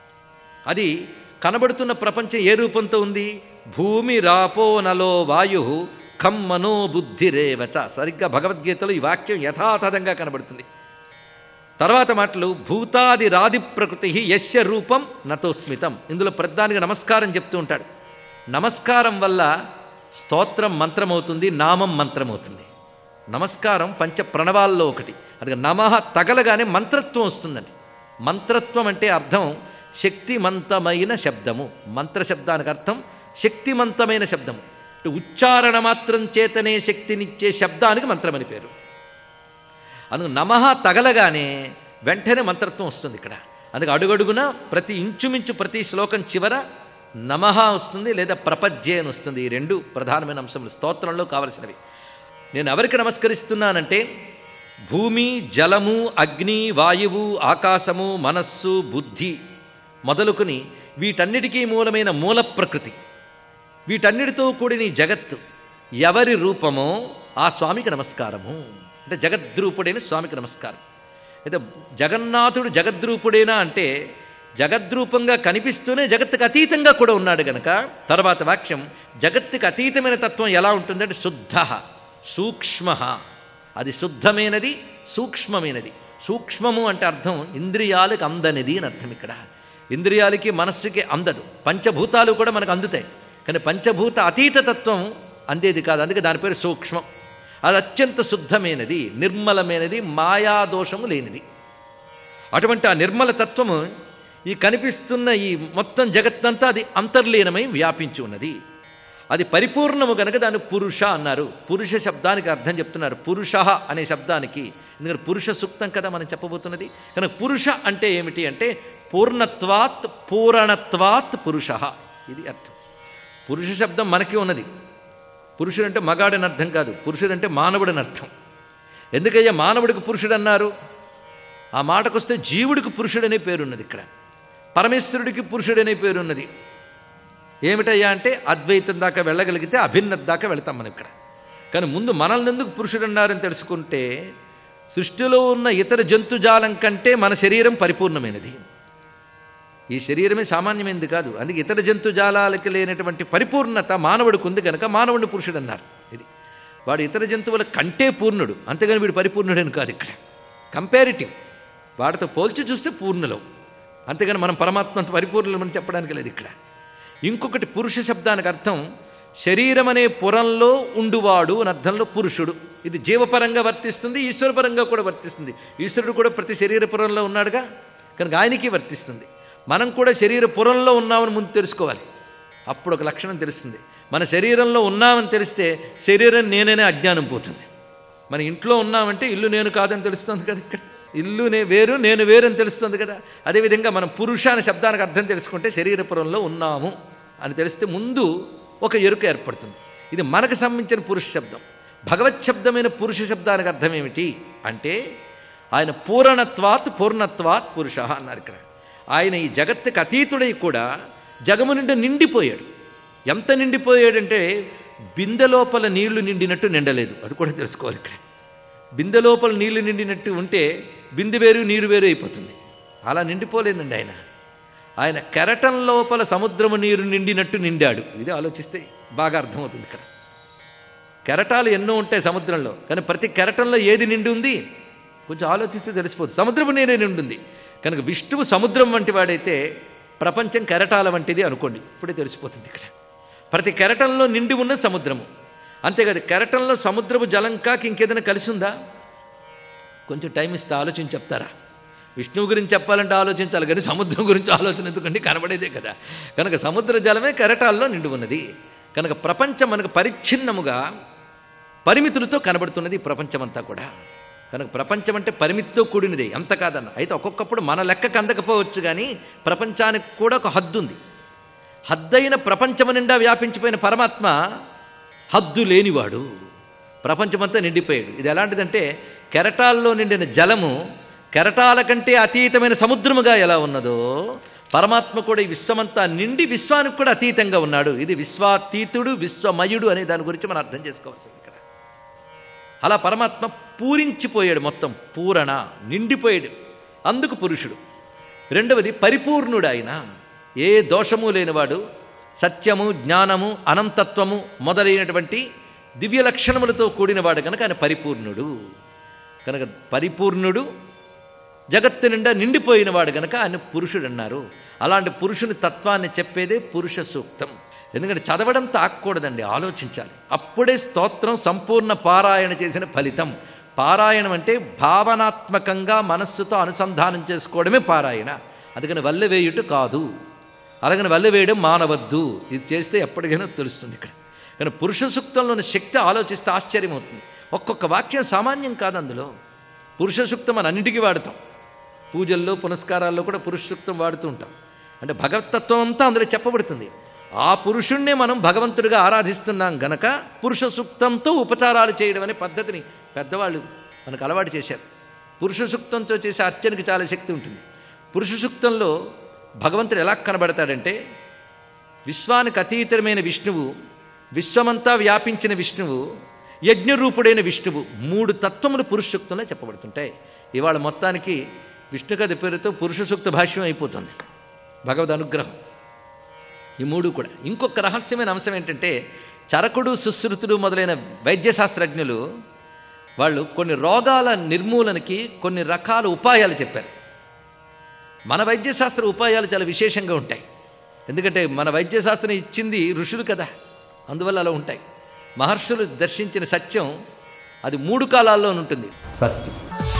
అది కనబడుతున్న ప్రపంచం ఏ రూపంతో ఉంది? భూమి రాపో నలో వాయు ఖం మనో బుద్ధిరేవచ. సరిగ్గా భగవద్గీతలో ఈ వాక్యం యథాతథంగా కనబడుతుంది. తర్వాత మాటలు భూతాది రాది ప్రకృతి యస్య రూపం నతోస్మితం. ఇందులో ప్రధానిగా నమస్కారం చెప్తూ ఉంటాడు. నమస్కారం వల్ల స్తోత్రం మంత్రమవుతుంది, నామం మంత్రమవుతుంది. నమస్కారం పంచ ప్రణవాల్లో ఒకటి. అది నమః తగలగానే మంత్రత్వం వస్తుందండి. మంత్రత్వం అంటే అర్థం శక్తిమంతమైన శబ్దము. మంత్రశబ్దానికి అర్థం శక్తిమంతమైన శబ్దము. ఉచ్చారణ మాత్రం చేతనే శక్తినిచ్చే శబ్దానికి మంత్రమని పేరు. అందుకు నమః తగలగానే వెంటనే మంత్రత్వం వస్తుంది ఇక్కడ. అందుకే అడుగడుగున ప్రతి ఇంచుమించు ప్రతి శ్లోకం చివర నమః వస్తుంది, లేదా ప్రపజ్యే అని వస్తుంది. ఈ రెండు ప్రధానమైన అంశములు స్తోత్రంలో కావలసినవి. నేను ఎవరికి నమస్కరిస్తున్నానంటే భూమి, జలము, అగ్ని, వాయువు, ఆకాశము, మనస్సు, బుద్ధి మొదలుకొని వీటన్నిటికీ మూలమైన మూల ప్రకృతి, వీటన్నిటితో కూడిన జగత్తు ఎవరి రూపమో ఆ స్వామికి నమస్కారము. అంటే జగద్రూపుడైన స్వామికి నమస్కారం. అయితే జగన్నాథుడు జగద్రూపుడేనా అంటే జగద్రూపంగా కనిపిస్తూనే జగత్తుకు అతీతంగా కూడా ఉన్నాడు గనక తర్వాత వాక్యం జగత్తుకు అతీతమైన తత్వం ఎలా ఉంటుందంటే శుద్ధ సూక్ష్మ. అది శుద్ధమైనది, సూక్ష్మమైనది. సూక్ష్మము అంటే అర్థం ఇంద్రియాలకు అందనిది అని అర్థం. ఇక్కడ ఇంద్రియాలకి మనస్సుకి అందదు. పంచభూతాలు కూడా మనకు అందుతాయి, కానీ పంచభూత అతీత తత్వం అందేది కాదు. అందుకే దాని పేరు సూక్ష్మం. అది అత్యంత శుద్ధమైనది, నిర్మలమైనది, మాయాదోషము లేనిది. అటువంటి ఆ నిర్మల తత్వము ఈ కనిపిస్తున్న ఈ మొత్తం జగత్తంతా అది అంతర్లీనమై వ్యాపించి ఉన్నది. అది పరిపూర్ణము కనుక దాన్ని పురుష అన్నారు. పురుష శబ్దానికి అర్థం చెప్తున్నారు. పురుష అనే శబ్దానికి, ఎందుకంటే పురుష సూక్తం కదా మనం చెప్పబోతున్నది. కనుక పురుష అంటే ఏమిటి అంటే పూర్ణత్వాత్ పూరణత్వాత్ పురుష, ఇది అర్థం. పురుష శబ్దం మనకి ఉన్నది. పురుషుడు అంటే మగాడని అర్థం కాదు, పురుషుడు అంటే మానవుడని అర్థం. ఎందుకయ్యా మానవుడికి పురుషుడు అన్నారు? ఆ మాటకొస్తే జీవుడికి పురుషుడనే పేరున్నది ఇక్కడ, పరమేశ్వరుడికి పురుషుడనే పేరున్నది. ఏమిటయ్యా అంటే అద్వైతం దాకా వెళ్ళగలిగితే అభిన్నత దాకా వెళతాం మనం ఇక్కడ. కానీ ముందు మనల్ని ఎందుకు పురుషుడు అన్నారని తెలుసుకుంటే సృష్టిలో ఉన్న ఇతర జంతుజాలం కంటే మన శరీరం పరిపూర్ణమైనది. ఈ శరీరమే సామాన్యమైనది కాదు. అందుకే ఇతర జంతుజాలాలకి లేనటువంటి పరిపూర్ణత మానవుడికి ఉంది కనుక మానవుడిని పురుషుడు అన్నారు. ఇది వాడు ఇతర జంతువుల కంటే పూర్ణుడు, అంతేగాని వీడు పరిపూర్ణుడని కాదు. ఇక్కడ కంపారిటివ్, వాడితో పోల్చి చూస్తే పూర్ణులు, అంతేగాని మనం పరమాత్మ పరిపూర్ణులమని చెప్పడానికి లేదు ఇక్కడ. ఇంకొకటి పురుష శబ్దానికి అర్థం శరీరం అనే పురంలో ఉండువాడు అని అర్థంలో పురుషుడు. ఇది జీవపరంగా వర్తిస్తుంది, ఈశ్వరపరంగా కూడా వర్తిస్తుంది. ఈశ్వరుడు కూడా ప్రతి శరీర పురంలో ఉన్నాడుగా, కనుక ఆయనకి వర్తిస్తుంది. మనం కూడా శరీర పురంలో ఉన్నామని ముందు తెలుసుకోవాలి. అప్పుడు ఒక లక్షణం తెలుస్తుంది. మన శరీరంలో ఉన్నామని తెలిస్తే శరీరం నేననే అజ్ఞానం పోతుంది. మన ఇంట్లో ఉన్నామంటే ఇల్లు నేను కాదని తెలుస్తుంది కదా. ఇక్కడ ఇల్లు వేరు, నేను వేరు అని తెలుస్తుంది కదా. అదేవిధంగా మనం పురుష అనే శబ్దానికి అర్థం తెలుసుకుంటే శరీరపురంలో ఉన్నాము అని తెలిస్తే ముందు ఒక ఎరుక ఏర్పడుతుంది. ఇది మనకు సంబంధించిన పురుష శబ్దం. భగవత్ శబ్దమైన పురుష శబ్దానికి అర్థం ఏమిటి అంటే ఆయన పూర్ణత్వాత్ పూర్ణత్వాత్ పురుష అన్నారు ఇక్కడ. ఆయన ఈ జగత్తుకు అతీతుడై కూడా జగము నిండా నిండిపోయాడు. ఎంత నిండిపోయాడంటే బిందె లోపల నీళ్లు నిండినట్టు నిండలేదు. అది కూడా తెలుసుకోవాలి ఇక్కడ. బిందె లోపల నీళ్లు నిండినట్టు ఉంటే బిందె వేరు నీరు వేరు అయిపోతుంది. అలా నిండిపోలేదండి ఆయన. ఆయన కెరటం లోపల సముద్రము నీరు నిండినట్టు నిండాడు. ఇది ఆలోచిస్తే బాగా అర్థమవుతుంది ఇక్కడ. కెరటాలు ఎన్నో ఉంటాయి సముద్రంలో, కానీ ప్రతి కెరటంలో ఏది నిండి ఉంది కొంచెం ఆలోచిస్తే తెలిసిపోతుంది. సముద్రపు నీరే నిండుంది, కనుక విష్ణువు సముద్రం వంటి వాడైతే ప్రపంచం కెరటాల వంటిది అనుకోండి. ఇప్పుడే తెలిసిపోతుంది. ఇక్కడ ప్రతి కెరటంలో నిండి ఉన్న సముద్రము. అంతేకాదు, కెరటంలో సముద్రపు జలం కాక ఇంకేదైనా కలిసి ఉందా? కొంచెం టైం ఇస్తే ఆలోచించి చెప్తారా? విష్ణువు గురించి చెప్పాలంటే ఆలోచించాలి, కానీ సముద్రం గురించి ఆలోచన ఎందుకంటే కనబడేదే కదా. కనుక సముద్ర జలమే కెరటాల్లో నిండి ఉన్నది. కనుక ప్రపంచం మనకు పరిచ్ఛిన్నముగా పరిమితులతో కనబడుతున్నది ఈ ప్రపంచమంతా కూడా. కనుక ప్రపంచం అంటే పరిమితితో కూడినదే, అంత కాదన్న. అయితే ఒక్కొక్కప్పుడు మన లెక్కకు అందకపోవచ్చు, కానీ ప్రపంచానికి కూడా ఒక హద్దు ఉంది. హద్దైన ప్రపంచము నిండా వ్యాపించిపోయిన పరమాత్మ హద్దు లేనివాడు. ప్రపంచమంతా నిండిపోయాడు. ఇది ఎలాంటిదంటే, కెరటాల్లో నిండిన జలము కెరటాల కంటే అతీతమైన సముద్రముగా ఎలా ఉన్నదో, పరమాత్మ కూడా ఈ విశ్వమంతా నిండి విశ్వానికి కూడా అతీతంగా ఉన్నాడు. ఇది విశ్వాతీతుడు, విశ్వమయుడు అనే దాని గురించి మనం అర్థం చేసుకోవాల్సింది ఇక్కడ. అలా పరమాత్మ పూరించిపోయాడు, మొత్తం పూరణ నిండిపోయాడు. అందుకు పురుషుడు. రెండవది పరిపూర్ణుడు. ఆయన ఏ దోషము లేనివాడు, సత్యము, జ్ఞానము, అనంతత్వము మొదలైనటువంటి దివ్య లక్షణములతో కూడినవాడు కనుక ఆయన పరిపూర్ణుడు. కనుక పరిపూర్ణుడు, జగత్తు నిండా నిండిపోయినవాడు కనుక ఆయన పురుషుడు అన్నారు. అలాంటి పురుషుని తత్వాన్ని చెప్పేదే పురుష సూక్తం. ఎందుకంటే చదవడం తాకూడదండి, ఆలోచించాలి. అప్పుడే స్తోత్రం సంపూర్ణ పారాయణ చేసిన ఫలితం. పారాయణం అంటే భావనాత్మకంగా మనస్సుతో అనుసంధానం చేసుకోవడమే పారాయణ. అందుకని వల్లెవేయుట కాదు. అలాగని వల్లెవేయడం మానవద్దు. ఇది చేస్తే ఎప్పటికైనా తెలుస్తుంది ఇక్కడ. కానీ పురుష సూక్తంలోని శక్తి ఆలోచిస్తే ఆశ్చర్యం అవుతుంది. ఒక్కొక్క వాక్యం సామాన్యం కాదు. అందులో పురుష సూక్తం మనం అన్నిటికీ వాడతాం. పూజల్లో, పునస్కారాల్లో కూడా పురుష సూక్తం వాడుతూ ఉంటాం. అంటే భగవతత్వం అంతా అందులో చెప్పబడుతుంది. ఆ పురుషుణ్ణే మనం భగవంతుడిగా ఆరాధిస్తున్నాం గనక పురుష సూక్తంతో ఉపచారాలు చేయడం అనే పద్ధతిని పెద్దవాళ్ళు మనకు అలవాటు చేశారు. పురుష సూక్తంతో చేసే అర్చనకి చాలా శక్తి ఉంటుంది. పురుష సూక్తంలో భగవంతుడు ఎలా కనబడతాడంటే, విశ్వానికి అతీతమైన విష్ణువు, విశ్వమంతా వ్యాపించిన విష్ణువు, యజ్ఞరూపుడైన విష్ణువు, 3 తత్వములు పురుష సూక్తంలో చెప్పబడుతుంటాయి. ఇవాళ మొత్తానికి విష్ణు కథ పేరుతో పురుష సూక్త భాష్యం అయిపోతుంది. భగవద్ అనుగ్రహం ఈ 3 కూడా. ఇంకొక రహస్యమైన అంశం ఏంటంటే, చరకుడు, సుశ్రుతుడు మొదలైన వైద్యశాస్త్రజ్ఞులు వాళ్ళు కొన్ని రోగాల నిర్మూలనకి కొన్ని రకాల ఉపాయాలు చెప్పారు. మన వైద్యశాస్త్ర ఉపాయాలు చాలా విశేషంగా ఉంటాయి. ఎందుకంటే మన వైద్యశాస్త్రం ఇచ్చింది ఋషులు కదా, అందువల్ల అలా ఉంటాయి. మహర్షులు దర్శించిన సత్యం అది 3 కాలాల్లో ఉంటుంది. స్వస్తి.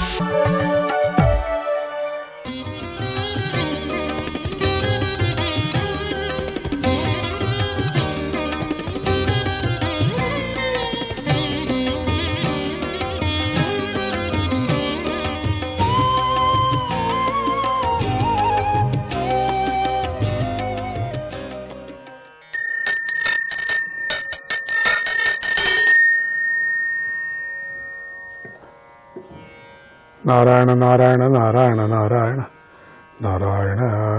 నారాయణ నారాయణ నారాయణ నారాయణ నారాయణ.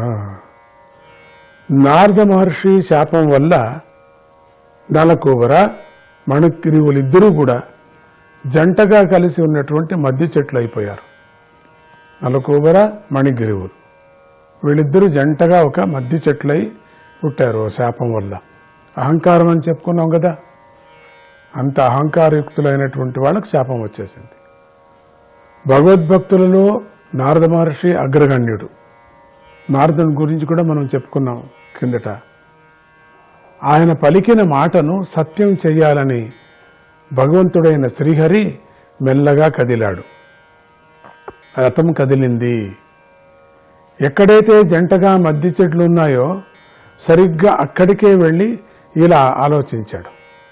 నారద మహర్షి శాపం వల్ల నలకూబర, మణిగ్రీవులిద్దరూ కూడా జంటగా కలిసి ఉన్నటువంటి మధ్య చెట్లు అయిపోయారు. నలకూబర, మణిగ్రీవులు వీళ్ళిద్దరూ జంటగా ఒక మధ్య చెట్లై పుట్టారు శాపం వల్ల. అహంకారం అని చెప్పుకున్నాం కదా, అంత అహంకారయుక్తులైనటువంటి వాళ్ళకు శాపం వచ్చేసింది. భగవద్భక్తులలో నారద మహర్షి అగ్రగణ్యుడు. నారదుని గురించి కూడా మనం చెప్పుకున్నాం కిందట. ఆయన పలికిన మాటను సత్యం చెయ్యాలని భగవంతుడైన శ్రీహరి మెల్లగా కదిలాడు. రథం కదిలింది. ఎక్కడైతే జంటగా మధ్య చెట్లు ఉన్నాయో సరిగ్గా అక్కడికే వెళ్ళి ఇలా ఆలోచించాడు.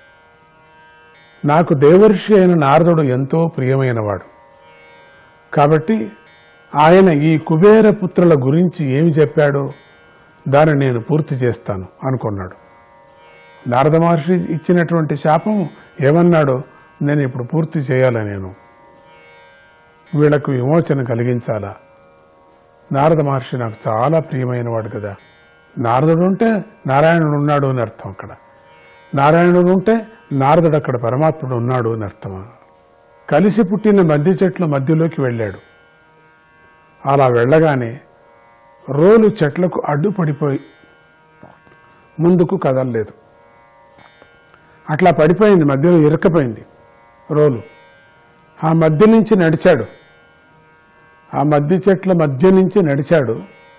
నాకు దేవర్షి అయిన నారదుడు ఎంతో ప్రియమైనవాడు కాబట్టి ఆయన ఈ కుబేర పుత్రుల గురించి ఏమి చెప్పాడో దాన్ని నేను పూర్తి చేస్తాను అనుకున్నాడు. నారద మహర్షి ఇచ్చినటువంటి శాపం ఏమన్నాడో నేను ఇప్పుడు పూర్తి చేయాలా, నేను వీళ్లకు విమోచన కలిగించాలా. నారద మహర్షి నాకు చాలా ప్రియమైనవాడు కదా. నారదుడు ఉంటే నారాయణుడు ఉన్నాడు అని అర్థం. అక్కడ నారాయణుడు ఉంటే నారదుడు అక్కడ పరమాత్ముడు ఉన్నాడు అని అర్థం. కలిసి పుట్టిన మధ్య చెట్ల మధ్యలోకి వెళ్ళాడు. అలా వెళ్ళగానే రోలు చెట్లకు అడ్డుపడిపోయి ముందుకు కదలలేదు. అట్లా పడిపోయింది, మధ్యలో ఇరకపోయింది రోలు. ఆ మధ్య నుంచి నడిచాడు. ఆ మద్ది చెట్ల మధ్య నుంచి నడిచాడు.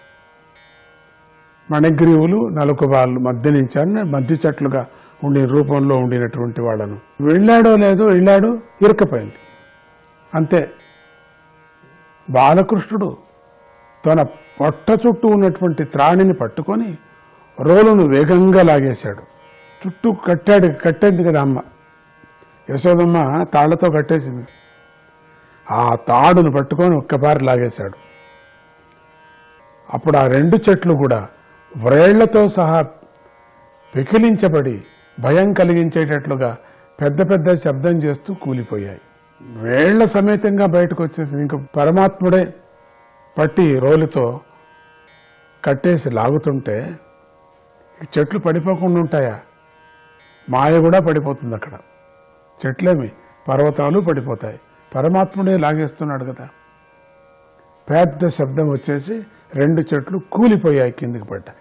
మణిగ్రీవులు నలుకుబాళ్ళు మధ్య నుంచి మధ్య చెట్లుగా ఉండి రూపంలో ఉండినటువంటి వాళ్ళను వెళ్ళాడో లేదో వెళ్ళాడు, ఇరకపోయింది అంతే. బాలకృష్ణుడు తన పొట్ట చుట్టూ ఉన్నటువంటి త్రాణిని పట్టుకొని రోలును వేగంగా లాగేశాడు. చుట్టూ కట్టేది కదా అమ్మ యశోదమ్మ, తాళ్లతో కట్టేసింది. ఆ తాడును పట్టుకొని ఒక్కబారి లాగేశాడు. అప్పుడు ఆ రెండు చెట్లు కూడా వ్రేళ్లతో సహా పెకిలించబడి భయం కలిగించేటట్లుగా పెద్ద పెద్ద శబ్దం చేస్తూ కూలిపోయాయి. వేళ్ల సమేతంగా బయటకు వచ్చేసింది. ఇంక పరమాత్ముడే పట్టి రోలుతో కట్టేసి లాగుతుంటే చెట్లు పడిపోకుండా ఉంటాయా? మాయ కూడా పడిపోతుంది అక్కడ. చెట్లేమి పర్వతాలు పడిపోతాయి. పరమాత్ముడే లాగేస్తున్నాడు కదా. పెద్ద శబ్దం వచ్చేసి రెండు చెట్లు కూలిపోయాయి, కిందికి పడ్డాయి.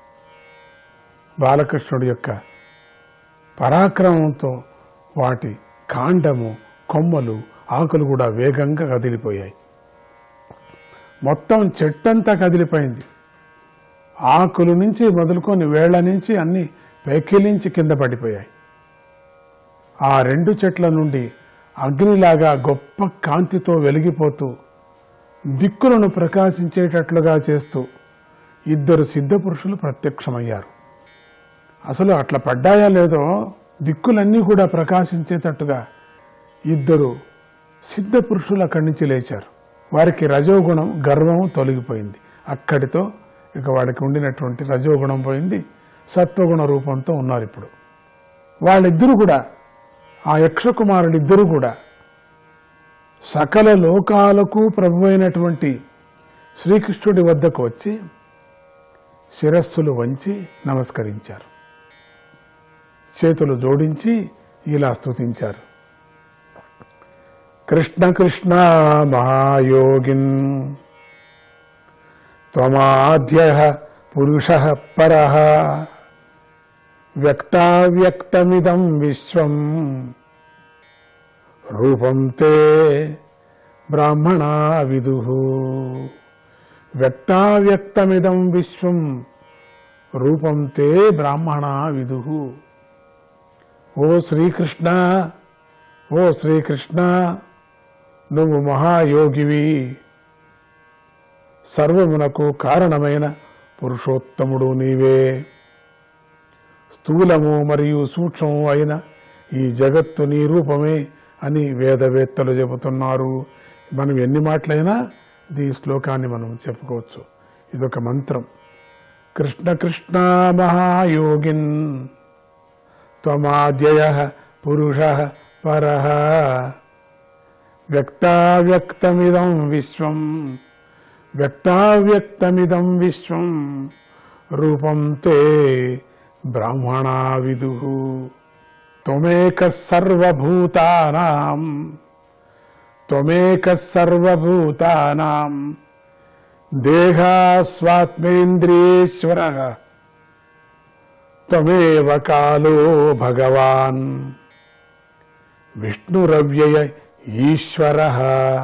బాలకృష్ణుడి యొక్క పరాక్రమంతో వాటి కాండము, కొమ్మలు, ఆకులు కూడా వేగంగా కదిలిపోయాయి. మొత్తం చెట్టంతా కదిలిపోయింది. ఆకుల నుంచి మొదలుకొని వేళ్ల నుంచి అన్ని పెకిలించి కింద పడిపోయాయి. ఆ రెండు చెట్ల నుండి అగ్నిలాగా గొప్ప కాంతితో వెలిగిపోతూ దిక్కులను ప్రకాశించేటట్లుగా చేస్తూ ఇద్దరు సిద్ధపురుషులు ప్రత్యక్షమయ్యారు. అసలు అట్లా పడ్డాయా లేదో దిక్కులన్నీ కూడా ప్రకాశించేటట్టుగా ఇద్దరు సిద్ధపురుషులు అక్కడి నుంచి లేచారు. వారికి రజోగుణం, గర్వం తొలగిపోయింది. అక్కడితో ఇక వాడికి ఉండినటువంటి రజోగుణం పోయింది. సత్వగుణ రూపంతో ఉన్నారు ఇప్పుడు. వాళ్ళిద్దరూ కూడా, ఆ యక్షకుమారులిద్దరూ కూడా సకల లోకాలకు ప్రభువైనటువంటి శ్రీకృష్ణుడి వద్దకు వచ్చి శిరస్సులు వంచి నమస్కరించారు. చేతులు జోడించి ఇలా స్తుతించారు. కృష్ణ కృష్ణ మహాయోగిన్ త్వమాద్యః పురుషః పరః వ్యక్తావ్యక్తమిదం విశ్వం రూపం తే బ్రాహ్మణా విదుః. వ్యక్తావ్యక్తమిదం విశ్వం రూపం తే బ్రాహ్మణా విదుః. ఓ శ్రీకృష్ణ, ఓ శ్రీకృష్ణ, నువ్వు మహాయోగివి, సర్వమునకు కారణమైన పురుషోత్తముడు నీవే. స్థూలము మరియు సూక్ష్మము అయిన ఈ జగత్తు నీ రూపమే అని వేదవేత్తలు చెబుతున్నారు. మనం ఎన్ని మాటలైనా ఈ శ్లోకాన్ని మనం చెప్పుకోవచ్చు. ఇదొక మంత్రం. కృష్ణ కృష్ణ మహాయోగిన్ త్వమాద్యః పురుషః పరః వ్యక్తావ్యక్తమిదం విశ్వం వ్యక్తావ్యక్తమిదం విశ్వం రూపం తే బ్రాహ్మణా విదుః. త్వమేకః సర్వభూతానాం త్వమేకః సర్వభూతానాం దేహాస్వాత్మేంద్రియేశ్వరః త్వమేవ కాలో భగవాన్ విష్ణురవ్యయ ఈశ్వరః.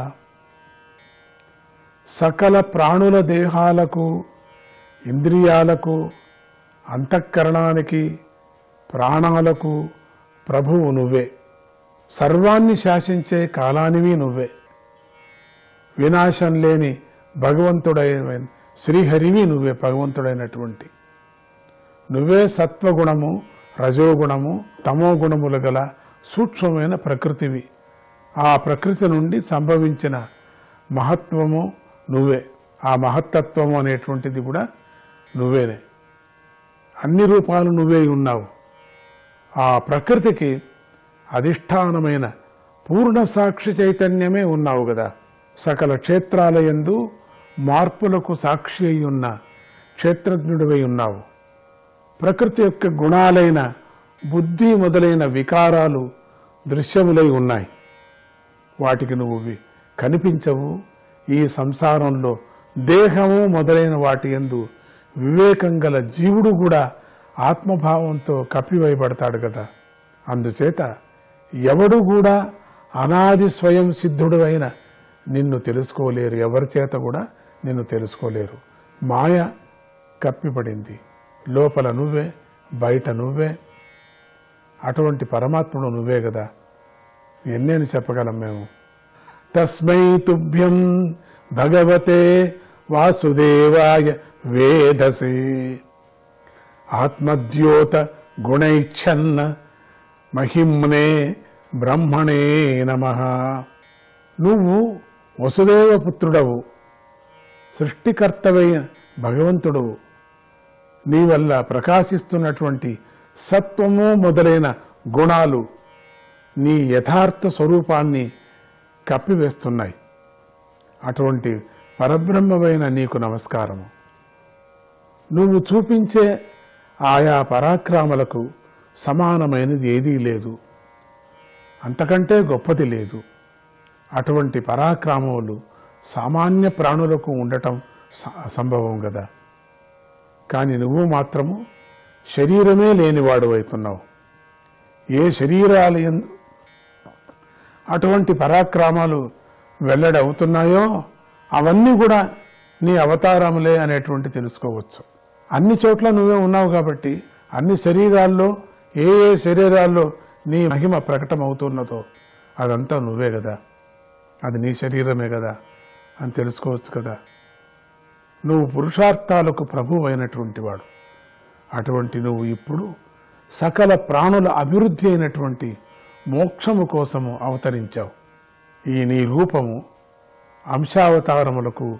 సకల ప్రాణుల దేహాలకు, ఇంద్రియాలకు, అంతఃకరణానికి, ప్రాణాలకు ప్రభువు నువ్వే. సర్వాన్ని శాసించే కాలానివి నువ్వే. వినాశం లేని భగవంతుడైన శ్రీహరివి నువ్వే. భగవంతుడైనటువంటి నువ్వే సత్వగుణము, రజోగుణము, తమోగుణములు గల సూక్ష్మమైన ప్రకృతివి. ఆ ప్రకృతి నుండి సంభవించిన మహత్వము నువ్వే. ఆ మహత్తత్వము అనేటువంటిది కూడా నువ్వేనే. అన్ని రూపాలు నువ్వే ఉన్నావు. ఆ ప్రకృతికి అధిష్టానమైన పూర్ణ సాక్షి చైతన్యమే ఉన్నావు కదా. సకల క్షేత్రాలయందు మార్పులకు సాక్షి అయి ఉన్న క్షేత్రజ్ఞుడివై ఉన్నావు. ప్రకృతి యొక్క గుణాలైన బుద్ధి మొదలైన వికారాలు దృశ్యములై ఉన్నాయి. వాటికి నువ్వు కనిపించవు. ఈ సంసారంలో దేహము మొదలైన వాటి యందు వివేకం గల జీవుడు కూడా ఆత్మభావంతో కప్పివేయబడతాడు కదా. అందుచేత ఎవడు కూడా అనాది స్వయం సిద్ధుడు అయిన నిన్ను తెలుసుకోలేరు, ఎవరి చేత కూడా నిన్ను తెలుసుకోలేరు. మాయ కప్పిపడింది, లోపల నువ్వే, బయట నువ్వే. అటువంటి పరమాత్ముడు నువ్వే కదా. ఎన్నేని చెప్పగలం మేము. తస్మై తుభ్యం భగవతే వాసుదేవాయ వేదసే ఆత్మద్యోత గుణైచ్ఛన్న మహిమ్నే బ్రహ్మణే నమః. నువ్వు వసుదేవ పుత్రుడవు, సృష్టికర్తవైన భగవంతుడవు. నీ వల్ల ప్రకాశిస్తున్నటువంటి సత్వము మొదలైన గుణాలు నీ యథార్థ స్వరూపాన్ని కప్పివేస్తున్నాయి. అటువంటి పరబ్రహ్మమైన నీకు నమస్కారము. నువ్వు చూపించే ఆయా పరాక్రమాలకు సమానమైనది ఏదీ లేదు, అంతకంటే గొప్పది లేదు. అటువంటి పరాక్రమములు సామాన్య ప్రాణులకు ఉండటం అసంభవం కదా. కానీ నువ్వు మాత్రము శరీరమే లేనివాడు అవుతున్నావు. ఏ శరీరాలు అటువంటి పరాక్రమాలు వెల్లడవుతున్నాయో అవన్నీ కూడా నీ అవతారములే అనేటువంటి తెలుసుకోవచ్చు. అన్ని చోట్ల నువ్వే ఉన్నావు కాబట్టి అన్ని శరీరాల్లో ఏ ఏ శరీరాల్లో నీ మహిమ ప్రకటమవుతున్నదో అదంతా నువ్వే కదా, అది నీ శరీరమే కదా అని తెలుసుకోవచ్చు కదా. నువ్వు పురుషార్థాలకు ప్రభువు అయినటువంటి వాడు. అటువంటి నువ్వు ఇప్పుడు సకల ప్రాణుల అభివృద్ధి అయినటువంటి మోక్షము కోసము అవతరించావు. ఈ నీ రూపము అంశావతారములకు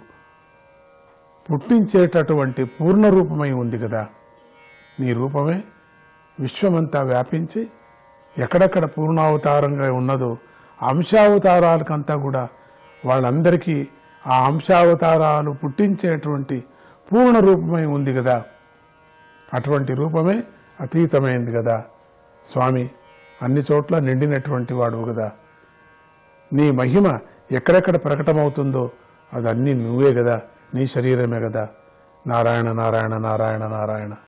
పుట్టించేటటువంటి పూర్ణ రూపమై ఉంది కదా. నీ రూపమే విశ్వమంతా వ్యాపించి ఎక్కడెక్కడ పూర్ణావతారంగా ఉన్నదో అంశావతారాలకంతా కూడా వాళ్ళందరికీ ఆ అంశావతారాలు పుట్టించేటువంటి పూర్ణ రూపమై ఉంది కదా. అటువంటి రూపమే అతీతమైంది కదా స్వామి. అన్ని చోట్ల నిండినటువంటి వాడు కదా. నీ మహిమ ఎక్కడెక్కడ ప్రకటమవుతుందో అదన్నీ నువ్వే కదా, నీ శరీరమే కదా. నారాయణ నారాయణ నారాయణ నారాయణ.